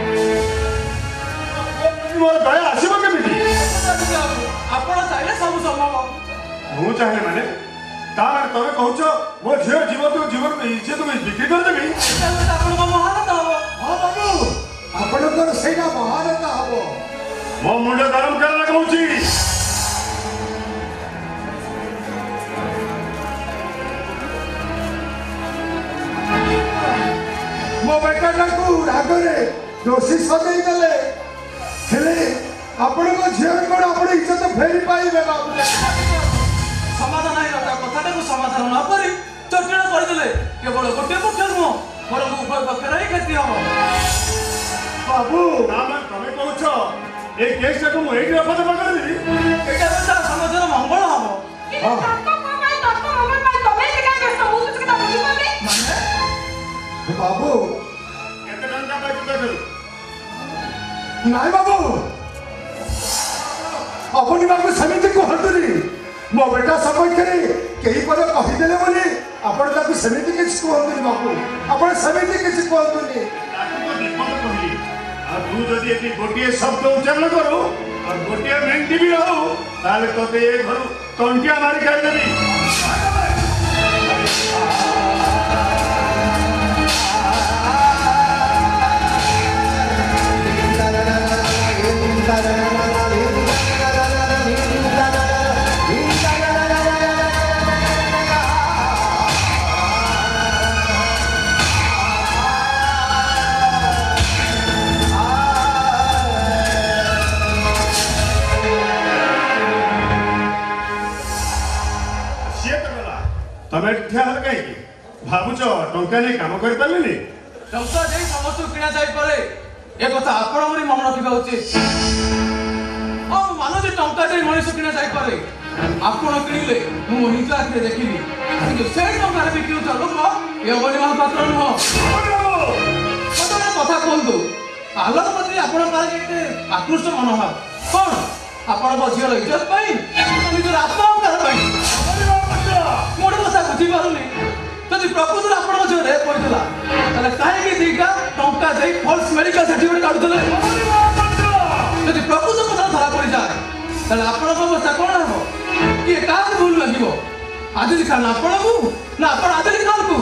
मोर दया आसीबो केमिति ଆପଣ ଚାହିଁଲେ ସବୁ ସମ୍ଭବ मु चाहे माने तार तमे कहउछो मो झियर जीवन को इज्जत को बिक्री कर देबी ଆପଣଙ୍କ ମହାନତା ହବ हां बाबू आपणकर सेटा महानता हबो मो मुंड गरम करला कहउची मो बेटा को रागरे दोषी सजाई देले हेले आपण को झियर कोड आपण इज्जत फेरी पाइबे बाबू ସମାଧାନ ହେଇନଥା କଥାଟାକୁ ସମାଧାନ ନ କରି ଚଟିଳ କରିଦେଲେ କେବଳ ଗୋଟିଏ ପକ୍ଷ ନୁହଁ ବରଂ ଉଭୟ ପକ୍ଷରେ ହିଁ କ୍ଷତି ହବ बाबू नाम तमे कहउछो ए केस को मु एठी रफा दफा कर देबी ଏଇଟା ତ ସମାଜର ମଙ୍ଗଳ ହବ କିନ୍ତୁ ତାଙ୍କ ପାଇଁ ତାଙ୍କ ମଙ୍ଗଳ ପାଇଁ ତମେ ଏତେ କାଇଁ ବ୍ୟସ୍ତ ହଉଛ କି ତା ବୁଝିପାରୁନି ମାନେ बाबू केते टंका पाइ तू करू नाई बाबू अपनी बाबू समिति को हतुरी मो बेटा सपक्षरे कई पद कहिदेले बोली आपण ताकू समिति किछ कहंतुनी बाबू आपण समिति किछ कहंतुनी ताकू तो विपद कहली आ तू जदी एटी गोटिए शब्द उच्चारण करू और गोटिए मिनिट भी रहू ताले तते ए घर तंटिया मारी खाइ देबी तमे ठिया हल काई भाबुचो टंका ने काम कर पालेनी ଟଙ୍କା ଦେଇ ସମସ୍ତଙ୍କୁ କିଣା ଯାଇପାରେ ଏ କଥା ଆପଣ ବୋଲି ମନେ ରଖିବା ଉଚିତ ଆଉ ମାନୁଛି ଟଙ୍କା ଦେଇ ମଣିଷ କିଣା ଯାଇପାରେ ଆପଣ କିଣିଲେ ମୁଁ ମୋ ନିଜ ଆଖିରେ ଦେଖିଲି କିନ୍ତୁ ସେଇ ଟଙ୍କାରେ ବିକ୍ରି ହେଉଥିବା ଲୋକ ଏ ଅବନୀ ମହାପାତ୍ର ନୁହଁ ମତେ ଗୋଟେ କଥା କୁହନ୍ତୁ ଆଲୋକ ପ୍ରତି ଆପଣଙ୍କର କେତେ ଆକୃଷ୍ଟ ମନୋଭାବ କଣ ଆପଣଙ୍କ ଝିଅର ଇଜ୍ଜତ ପାଇଁ ନିଜର ଆତ୍ମଅହଙ୍କାର ପାଇଁ ମୁଁ ଗୋଟେ କଥା ବୁଝିପାରୁନି ଯଦି ପ୍ରକୃତରେ ଆପଣଙ୍କ ଝିଅ ରେପ୍ ହୋଇଥିଲା ତାହେଲେ କାହିଁକି ଦିଟା ଟଙ୍କା ଦେଇ ଫଲ୍ସ ମେଡିକାଲ ସାର୍ଟିଫିକେଟ କାଢୁଥିଲେ ଯଦି ପ୍ରକୃତ କଥା ଧରା ପଡ଼ିଯାଏ ତାହେଲେ ଆପଣଙ୍କ ଅବସ୍ଥା କ'ଣ ହେବ କିଏ କାହାକୁ ଭୁଲ ଲାଗିବ ଆଦିଲ ଖାନ ଆପଣଙ୍କୁ ନା ଆପଣ ଆଦିଲ ଖାନକୁ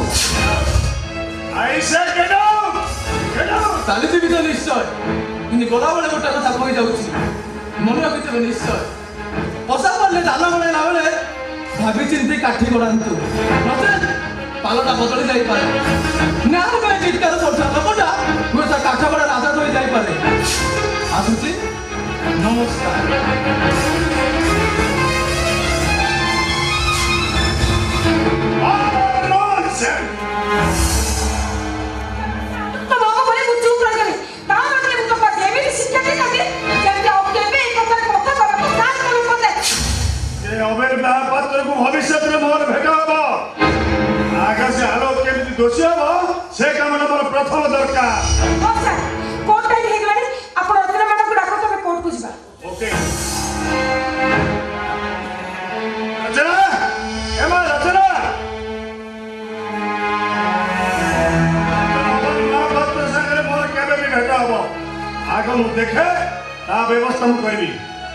ଚାଲିଯିବି ତ ନିଶ୍ଚୟ କିନ୍ତୁ ଗଲାବେଳେ ଗୋଟେ କଥା କହିଯାଉଛି ମନେ ରଖିଥିବେ ନିଶ୍ଚୟ ପଶା ପଡ଼ିଲେ ଦାନ ବନେଇଲା ବେଳେ ଭାବି ଚିନ୍ତି କାଠି ଗଡ଼ାନ୍ତୁ ନଚେତ୍ ପାଲଟା ବଦଳି ଯାଇପାରେ ନ୍ୟାୟ ପାଇଁ ଚିତ୍କାର କରୁଥିବା ଲୋକଟା ହୁଏତ କାଠଗଡ଼ା ରାଜା ଧରି ଯାଇପାରେ ଆସୁଛି ନମସ୍କାର ତମ ଉପରେ ମୁଁ ଚୁପ୍ ରହିଗଲି ତା ମାନେ ମୁଁ ତମକୁ ଏମିତି ଶିକ୍ଷା ଦେଇଥାନ୍ତି ଯେମିତି ଆଉ କେବେ ଏ କଥାରେ କଥା କହିବାକୁ ସାହସ କରିବନି ए अबेर महापात्र को भविष्य में मोर भेट हबो आगे से आलोक केमिति दोषी हबो से काम मोर प्रथम दरकार ହଁ ସାର୍ କୋର୍ଟ ଟାଇମ୍ ହେଇଗଲାଣି ଆପଣ ରଚନା ମ୍ୟାଡାମକୁ ଡାକ ତମେ କୋର୍ଟକୁ ଯିବା ओके रचना एमा रचना महापात्र संगे मोर केबे भी भेट हबो आगे मु देखे ता व्यवस्था मु करबी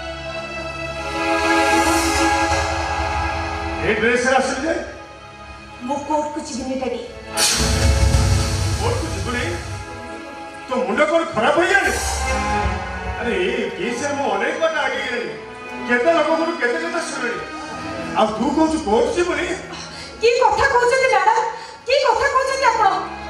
ए ड्रेस आसिल जे ମୁଁ କୋର୍ଟକୁ ଯିବିନି ଡାଡି और कुछ बोले तो मुंडा कोन खराब हो जाए अरे केस में अनेक बात आगे गए केते लोग को केते केते सुनले आ तू कहू कोर्ट जी बोली কি কথা কହୁଛନ୍ତି ম্যাডাম কি কথা কହୁଛନ୍ତି ଆପଣ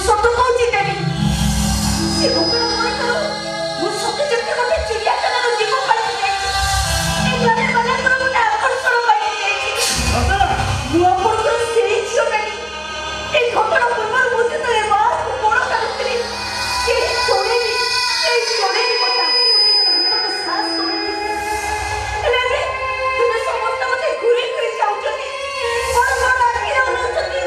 सत कहूची डैडी से भोकड़ा मोरे करो वो सत जब मते चिड़ियाखाना रो जीव काटी जाई ए घरे बना करो मते आकर्षण काटी जाई मु अपन को सेई छियो डैडी ए घटना पूर्व मुझे तो ए बात को बड़ा करतली के छोड़ेनी बता तो सास छोड़ेनी रे तुमे समस्त मते घुरी घुरी जाउछती बड़ बड़ आखि रहउछती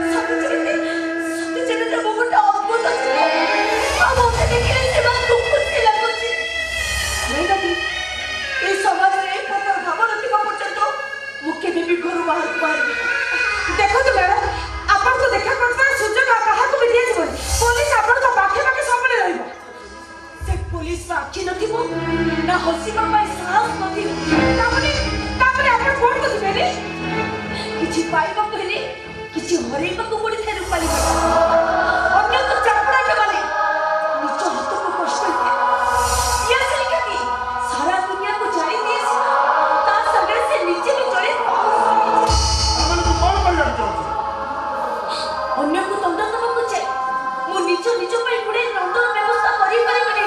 सती जने वो गोटा अद्भुत अछि आ मते देखिले से बात खूब खुशी लागुछि नहीं दादी ए समाज रे प्रकार भावना थिबा पर्यंत मु केबे भी घर बाहर बाहर देखो तो मैडम आपन को देखा करता सुजग काहा को भी दिए जीवन पुलिस आपन को पाखे पाखे सबले रहइबो से पुलिस रा आखि नथिबो ना हसीबा पाई साहस नथिबो तापरे आपन कोन को दिबेले किछि पाइबा कहले किछि हरेबा को पड़ी थे रूपाली अन्य तो चापड़ा के माने निचो हाथ को कष्ट है ये सही कहती सारा दुनिया को जाने दिए ता सगरे से नीचे भी चले हमन को कौन कर जातो अन्य को दंड दबा को चाहे मो निचो पे गुडे दंडर व्यवस्था करी बनी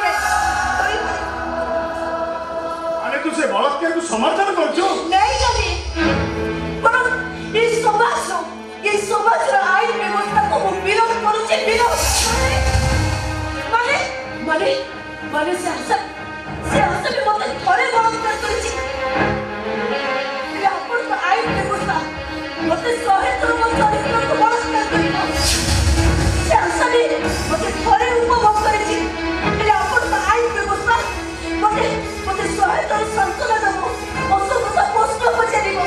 अरे तू से बलात्कार को समर्थन करछो नहीं जाने पर इस समाज रा आईन व्यवस्था को मो विरोध करू छे विरोध माने से हसन भी मते थोड़े बलात्कार करी छी ये अपन को आईन व्यवस्था मते सहे तो मो चरित्र को बलात्कार करी से हसन मते थोड़े उपभोग करी छी ये अपन को आईन व्यवस्था मते सहे तो संतुलन दबो असुखता प्रश्न पचारिबो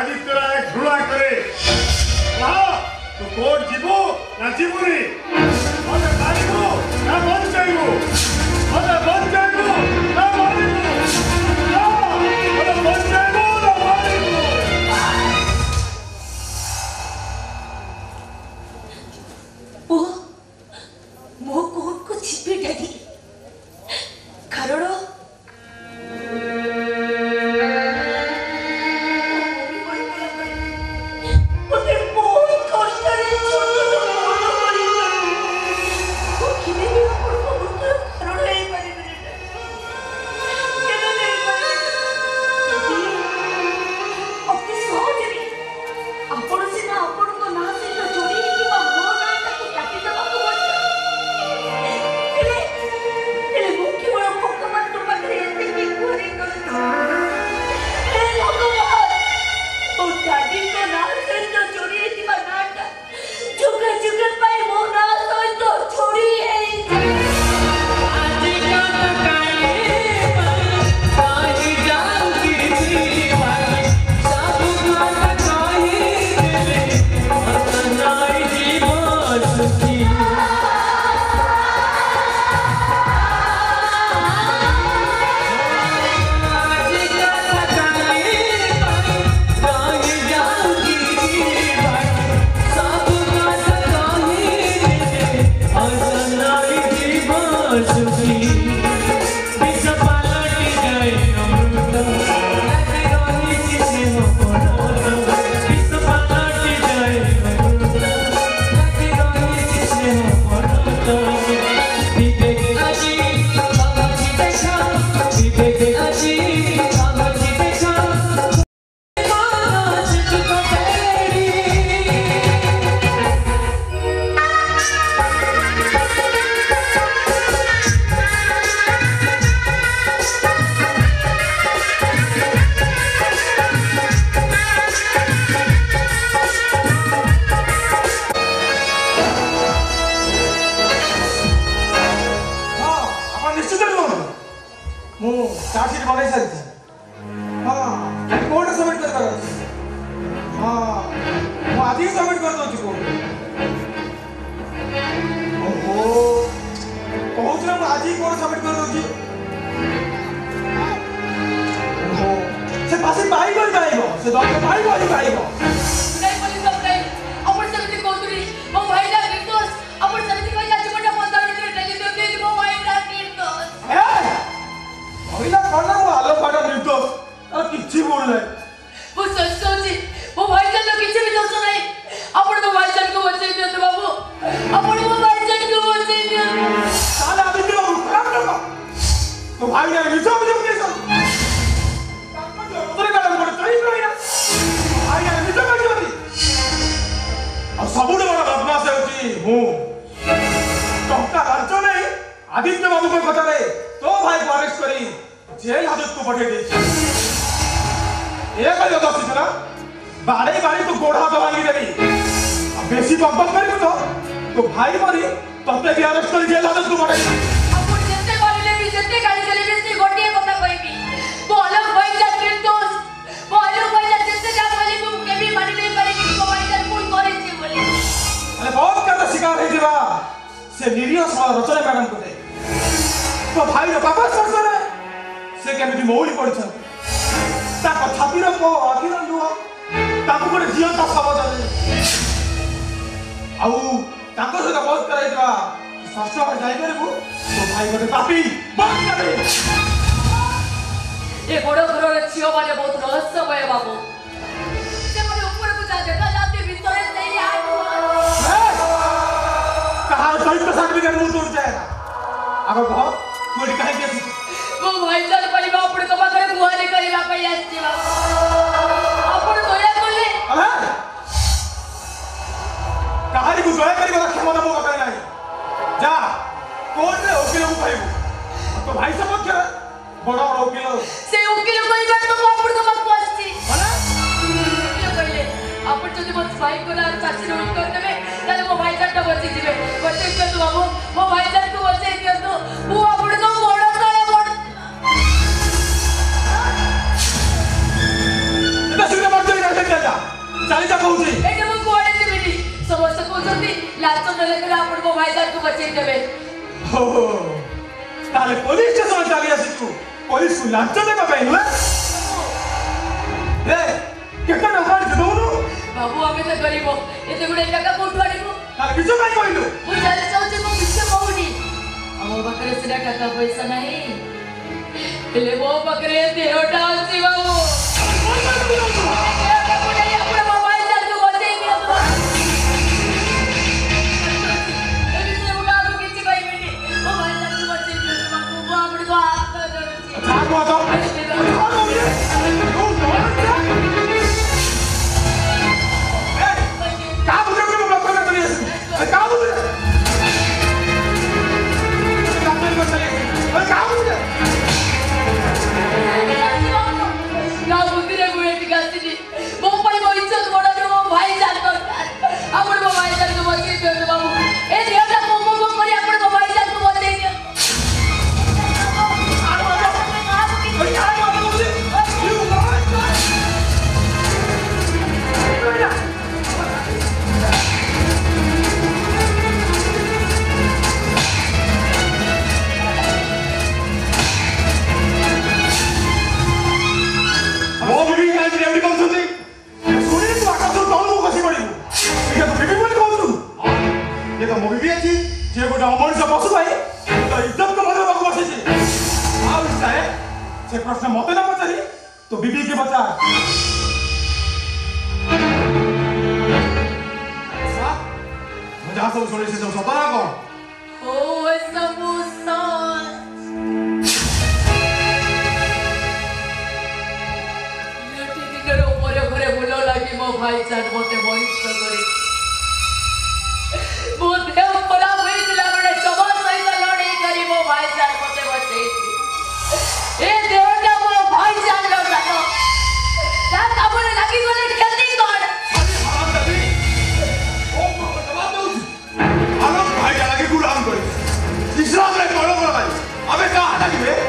आदित्य राय घृणा करे तो कोर्ट जीवो ना जीवुनी मते मारिबो ना बंचाइबो मते बंचाइबो ना मारिबो मते बंचाइबो ना मारिबो मो कोर्ट को छिपे डैडी कारण चार्जशीट बना सारी हाँ कोर्ट सबमिट कर हाँ आज ही सबमिट कर दो कोर्ट ओहो कहूँ ना आज ही कोर्ट सबमिट कर दो ओहो से पासे भाई कोई भाईगो से डॉक्टर भाई कोई भाईगो नहीं बोली सब नहीं अपन समिति कोतरी वो भाई ना निर्दोष अपन समिति को जांच बड़ा मंदा में नहीं देते वो भाई ना निर्दोष महिला करना वो आलो फाटा निर्दोष और किसी बोल रहे वो सच सोची वो भाई जान लोग किसी भी दोस्त नहीं अपन तो भाई जान को बचाई दिया तो बाबू अपन वो भाई जान को बचाई दिया साला अभी तो खराब करना तो भाई ने रिजो मुझे कैसा तेरे का नंबर चोरी करो यार भाई ने रिजो कर दिया और सबूत बड़ा बदमाश है उसी हूँ टोका लंचो नहीं आदित्य बाबू को पता रहे तो भाई को अरेस्ट करी जेल हाजत को पठे दी एक बार योदा सिचना बारे बारे तो गोड़ा तो भांगी देवी अब बेसी बकबक करी तो भाई मरी तब भी अरेस्ट करी जेल हाजत को पठे अपन जितने बारे ले भी जितने गाड़ी चले भी इतनी गोटियां पता कोई भी वो अलग भाई जान निर्दोष वो अलग भाई जान जितने जान वाले को कभी मानी नहीं करेगी वो भाई जान कोई करे थी बोले अरे बहुत करता शिकार है जीवा से निरियो सवाल रचने मैडम को दे तो भाई रो पापा सरसर है से केमिति मोहली पड़छ ता छातीर को आखिर लुआ ताको कोटे जीवंत सबज आउ ताको से बहुत कराइतरा शास्त्र पर जाई करबो तो भाई गोटे पापी बंद करे ये बड़ो घर रे छियो माने बहुत रहस्यमय बाबू से माने ऊपर को जा देखा जाते भीतर नहीं आए कहां सही तो साथ में मुंह तोड़ जाएगा अगर कहो तू काहे के वो भाई जान पड़ी बाप को बाकर गुहारी करिला पई आछि बाबू अपन दया करले अबे कहानी को दया करी वाला क्षमता मो बता नहीं जा कोर्ट रे वकील को कहबो तो भाई सब क्या बड़ा बड़ा वकील से वकील कोई बात तो बाप को मत पहुंचती माने क्या कहले अपन जदी मत भाई को ना चाची रोक कर देबे ताले वो भाई जान बची दिबे बचे के तो बाबू वो भाई जान को बचे के तो वो अपन को बड़ा करे बड़ इतना सुने मत जाइए कहूची एटे मु कोडे देबेनी समस्त कहउछंती लाच नले के आपण को भाई जान को बचेई देबे हो ताले पुलिस स्टेशन चली आसी तू पुलिस को लाच देबा ପାଇଁ नुए ए केका नंबर देबोनु बाबू हमें तो गरीब एते गुडे टका कोठु आनिबो ताले किछो काई कहलु मु जाने चाहूचे मु किछ कहूनी हमो बकरे सिना टका पैसा नाही हेले मो बकरे देहटा अछि बाबू अपने मोबाइल जान को बचेई दियो तो एबी से मुगा तो किछ कहबेनी मोबाइल जान को बचेई दियो बाबू वो अपने को हाथ कर छागो तो प्रश्न मत ना पचारी तो बीबी के बचा सब छोड़े से सब सतना कौन ओ सब मो भाई जान मते मनिष्ठ करे मो देव परा होइला बडे चबा सहित लड़ाई करी मो भाई जान मते बचै ए देवटा मो भाई जान लो जानो ता काबले लागी गले खेती कर ओ जवाब दो आलो भाई लागी गुलाम करे इस्लाम रे करो करो भाई अबे का लागी बे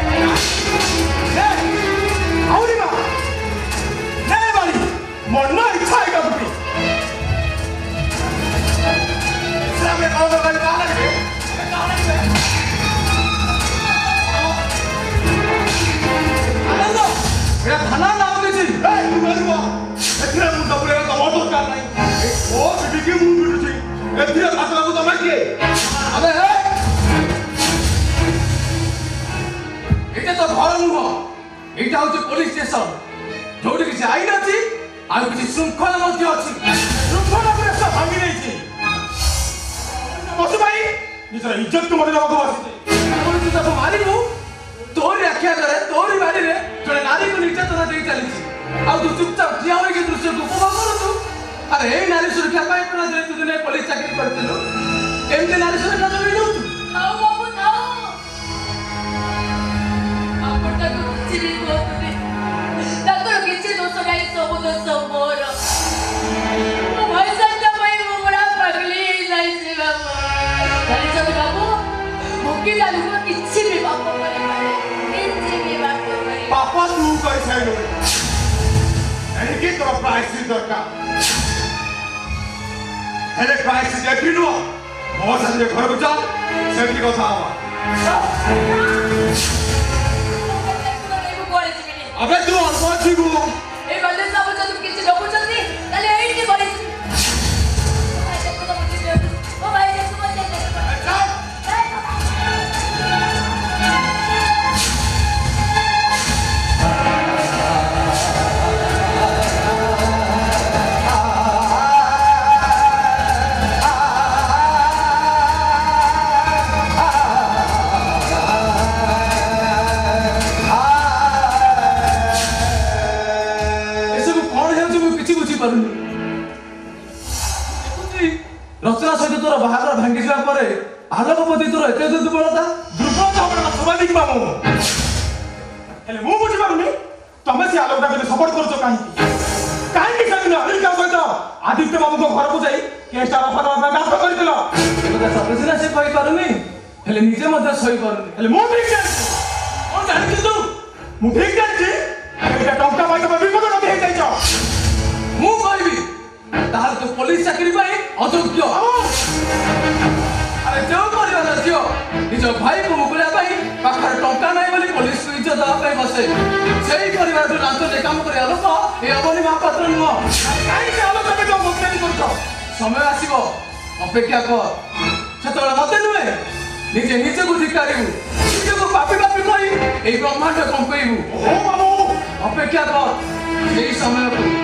ए आउरी बा नहीं बाली मरना इच्छा है कभी इस्लाम रे करो भाई का लागी बे अबे का लागी बे आनंद मेरा थाना नाम दे जी ए तू गलवा एथरे मुंडा पुरे का मोटो कर नहीं ओ बीबी के मुंड बिटु छी एथरे हाथ लागू तमे के अबे ए एटा तो घर नुह एटा होचे पुलिस स्टेशन जोडी किसी आईन अछि आ किसी शृंखला मध्ये अछि शृंखला पुरे सब भांगी नै छी बसु भाई निजर इज्जत को मरे लगो बसि आपण तू तो मारिबू तोरी आख्या करे तोरी बाड़ी रे जने नारी को निर्यातना देई चली छी आ तू चुपचाप ठिया होई के दृश्य को उपभोग करू तू अरे ए नारी सुरक्षा पाई पना दे तू ने पुलिस चाकरी करथिलु एमते नारी सुरक्षा देबे नु तू आओ बाबू आओ आपण तक चिरी बोलते ताकर किछि दोष नाही सब दोष मोर ओ भाई संग भाई मो बड़ा पगली जाई छी बाबू खाली सब बाबू मुकी लालू को किछि भी बाबू करे किछि भी बाबू करे पापा तू कहि छैनो एनी के तोरा प्राइस दरकार हेले प्राइस देखिनु मोर संगे घर को जा सेठी কথা आवा अबे तू अल्पा जीवो ए बल्ले सब तुम किछि लोग चलती ताले एई के बड़ी ओ भाई देखो मत अच्छा रचना सहित तोर बाहार भांगी जा परे आलोकपति तोर एते दुर्बलता हमरा स्वाभाविक बाबू हेले मु बुझी पारुनी तमे से आलोकटा के सपोर्ट करछो काहे कि सेदिन अमेरिका सहित आदित्य बाबू को घर को जाई केसटा रफा नाटक करथिलो एबे सफिसिना से कहि पारुनी हेले निजे मध्ये सही पारुनी हेले मु ठीक जानि ओ जानि तू मु ठीक जानि एटा टंका पाइ तो विपद न हेइ जाइछ मु कहबी ताहले तो पुलिस चाकरी पाई अयोग्य। अरे जो परिवार झियो निज भाई को मुकुला पाई पाखर टंका नाही बोली पुलिस को इज्जत दवा पाई बसे सेही परिवार तो लांच ले काम करे लोक ए अबनी महापात्र नुह काई के आलोचना जो मुक्ति करछो समय आसीबो अपेक्षा कर सेतबेला मते नुहे निजे निजे को धिकारिबु निजे को पापी पापी कहि ए ब्रह्मांड कंपइबु ओ बाबू अपेक्षा कर सेही समय को